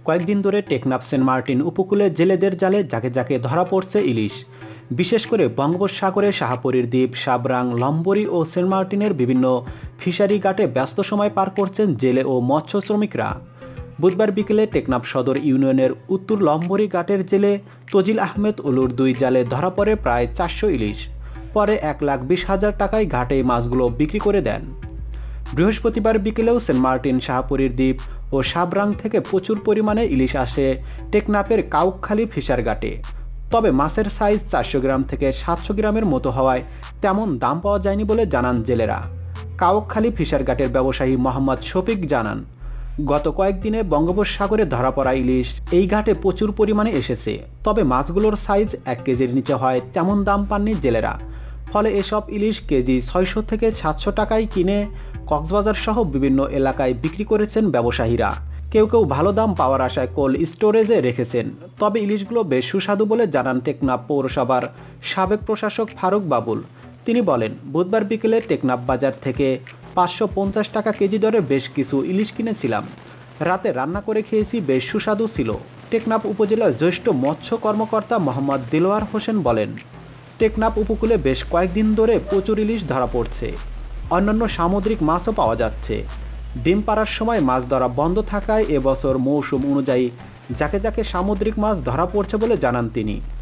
কয়েকদিন ধরে Teknaf Saint Martin উপকূলে জেলেদের জালে জাকে জাকে ধরা পড়ছে ইলিশ। বিশেষ করে বঙ্গোপসাগরে শাহপরীর দ্বীপ, সাবরাং, লম্বরি ও সেন্ট মার্টিনের বিভিন্ন ফিশারি ঘাটে ব্যস্ত সময় পার করছেন জেলে ও মৎস্য শ্রমিকরা। বুধবার বিকেলে টেকনাফ সদর ইউনিয়নের উত্তর লম্বরি ঘাটের জেলে তজিল আহমেদ উলুর 2 জালে ধরা পড়ে প্রায় 400 ইলিশ। পরে 1,20,000 টাকায় ঘাটে মাছগুলো বিক্রি করে দেন। বৃহস্পতিবার বিকেলেও সেন্ট মার্টিন, শাহপরীর দ্বীপ ও সাবরাং থেকে প্রচুর পরিমাণে ইলিশ আসে টেকনাফের কাউখালী ফিশার ঘাটে। তবে মাছের সাইজ 400 গ্রাম থেকে 700 গ্রামের মতো হওয়ায় তেমন দাম পাওয়া যায়নি বলে জানান জেলেরা। কাউখালী ফিশার ঘাটের ব্যবসায়ী মোহাম্মদ শফিক জানান, গত কয়েকদিনে বঙ্গোপসাগরে ধরা পড়া ইলিশ এই ঘাটে প্রচুর পরিমাণে এসেছে। তবে মাছগুলোর সাইজ 1 কেজির নিচে হয় তেমন দাম পাননি জেলেরা। ফলে এসব ইলিশ কেজি 600 থেকে 700 টাকায় কিনে কক্সবাজার সহ বিভিন্ন এলাকায় বিক্রি করেছেন ব্যবসায়ীরা। কেউ কেউ ভালো দাম পাওয়ার আশায় কোল্ড স্টোরেজে রেখেছেন। তবে ইলিশগুলো বেশ সুস্বাদু বলে জানান টেকনাফ পৌরসভার সাবেক প্রশাসক ফারুক বাবুল। তিনি বলেন, বুধবার বিকেলে টেকনাফ বাজার থেকে 550 টাকা কেজি দরে বেশ কিছু ইলিশ কিনেছিলাম। রাতে রান্না করে খেয়েছি, বেশ সুস্বাদু ছিল। টেকনাফ উপজেলার জ্যেষ্ঠ মৎস্য কর্মকর্তা মোহাম্মদ দিলওয়ার হোসেন বলেন, টেকনাফ উপকূলে বেশ কয়েকদিন ধরে প্রচুর ইলিশ ধরা পড়ছে। অন্যান্য সামুদ্রিক মাছও পাওয়া যাচ্ছে। ডিম পাড়ার সময় মাছ ধরা বন্ধ থাকায় এবছর মৌসুম অনুযায়ী জাকে জাকে সামুদ্রিক মাছ ধরা পড়ছে বলে জানান তিনি।